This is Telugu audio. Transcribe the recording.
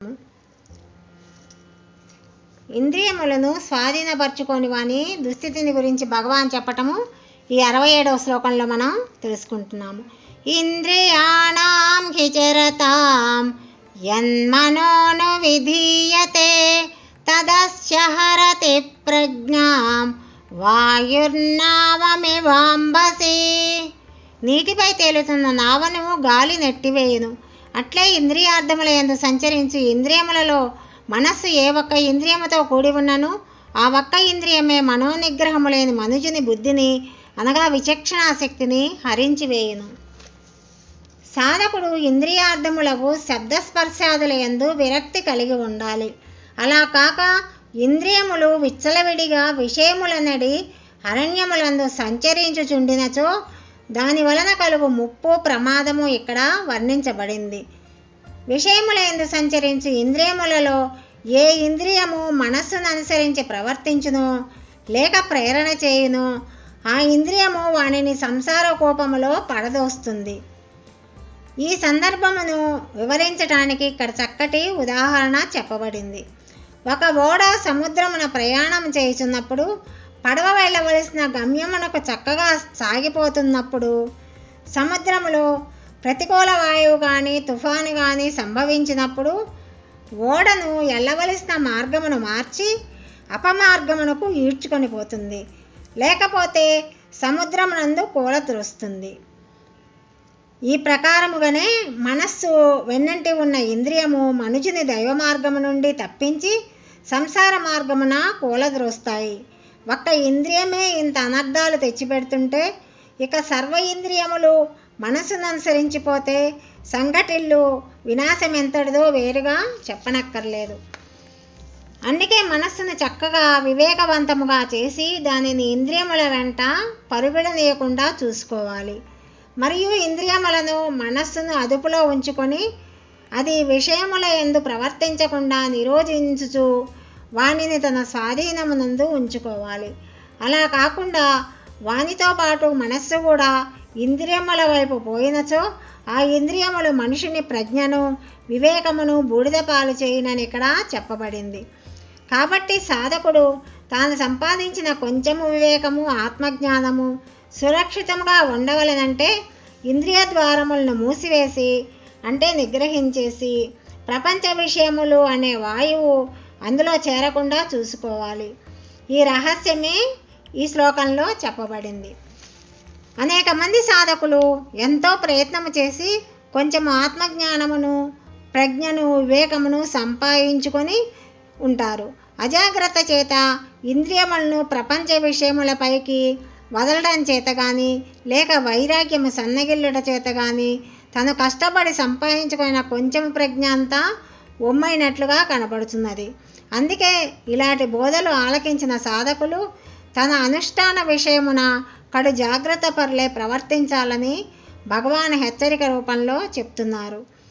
ఇంద్రియములను స్వాధీనపరచుకొని వాని దుస్థితిని గురించి భగవాన్ చెప్పటము ఈ 67వ శ్లోకంలో మనం తెలుసుకుంటున్నాము. ఇంద్రియాణం హిచరతాం యన్మనోను విధీయతే తదస్య హరతి ప్రజ్ఞాం వాయుర్నావమివాంబసి. నీటిపై తేలుతున్న నావను గాలి నెట్టివేయును. అట్లే ఇంద్రియార్థముల యందు సంచరించి ఇంద్రియములలో మనస్సు ఏ ఒక్క ఇంద్రియముతో కూడి ఉన్నను ఆ ఒక్క ఇంద్రియమే మనోనిగ్రహము లేని మనుజుని బుద్ధిని అనగా విచక్షణాశక్తిని హరించివేయును. సాధకుడు ఇంద్రియార్థములకు శబ్దస్పర్శాదుల యందు విరక్తి కలిగి ఉండాలి. అలా కాక ఇంద్రియములు విచ్చలవిడిగా విషయములనడి అరణ్యములందు సంచరించుచుండినచో దాని వలన కలుగు ముప్పు ప్రమాదము ఇక్కడ వర్ణించబడింది. విషయములందు సంచరించి ఇంద్రియములలో ఏ ఇంద్రియము మనస్సును అనుసరించి ప్రవర్తించునో లేక ప్రేరణ చేయునో ఆ ఇంద్రియము వానిని సంసార కోపములో పడదోస్తుంది. ఈ సందర్భమును వివరించడానికి ఇక్కడ చక్కటి ఉదాహరణ చెప్పబడింది. ఒక ఓడ సముద్రమున ప్రయాణం చేయుచున్నప్పుడు పడవ వెళ్ళవలసిన గమ్యమునకు చక్కగా సాగిపోతున్నప్పుడు సముద్రములో ప్రతికూల వాయువు కానీ తుఫాను కానీ సంభవించినప్పుడు ఓడను వెళ్ళవలసిన మార్గమును మార్చి అపమార్గమునకు ఈడ్చుకొని పోతుంది, లేకపోతే సముద్రమునందు కూలతురుస్తుంది. ఈ ప్రకారముగానే మనస్సు వెన్నంటి ఉన్న ఇంద్రియము మనుషుని దైవ మార్గము నుండి తప్పించి సంసార మార్గమున కూలద్రోస్తాయి. ఒక్క ఇంద్రియమే ఇంత అనర్థాలు తెచ్చిపెడుతుంటే ఇక సర్వ ఇంద్రియములు మనస్సును అనుసరించిపోతే సంఘటిల్లు వినాశం ఎంతటిదో వేరుగా చెప్పనక్కర్లేదు. అందుకే మనస్సును చక్కగా వివేకవంతముగా చేసి దానిని ఇంద్రియముల వెంట పరుగుడనీయకుండా చూసుకోవాలి. మరియు ఇంద్రియములను మనస్సును అదుపులో ఉంచుకొని అది విషయముల యందు ప్రవర్తించకుండా నిరోధించుచు వానిని తన స్వాధీనమునందు ఉంచుకోవాలి. అలా కాకుండా వానితో పాటు మనస్సు కూడా ఇంద్రియముల వైపు పోయినచో ఆ ఇంద్రియములు మనిషిని ప్రజ్ఞను వివేకమును బూడిద పాలు చేయునని ఇక్కడ చెప్పబడింది. కాబట్టి సాధకుడు తాను సంపాదించిన కొంచెము వివేకము ఆత్మజ్ఞానము సురక్షితంగా ఉండవలనంటే ఇంద్రియ ద్వారములను మూసివేసి అంటే నిగ్రహించేసి ప్రపంచ విషయములు అనే వాయువు అందులో చేరకుండా చూసుకోవాలి. ఈ రహస్యమే ఈ శ్లోకంలో చెప్పబడింది. అనేక మంది సాధకులు ఎంతో ప్రయత్నము చేసి కొంచెం ఆత్మజ్ఞానమును ప్రజ్ఞను వివేకమును సంపాదించుకొని ఉంటారు. అజాగ్రత్త చేత ఇంద్రియములను ప్రపంచ విషయములపైకి వదలడం చేత కానీ లేక వైరాగ్యము సన్నగిల్లుట చేత కానీ తను కష్టపడి సంపాదించుకున్న కొంచెం ప్రజ్ఞ అంతా ఒమ్మైనట్లుగా కనబడుతున్నది. అందుకే ఇలాంటి బోధలు ఆలకించిన సాధకులు తన అనుష్ఠాన విషయమున కడు జాగ్రత్త పరులే ప్రవర్తించాలని భగవాన్ హెచ్చరిక రూపంలో చెప్తున్నారు.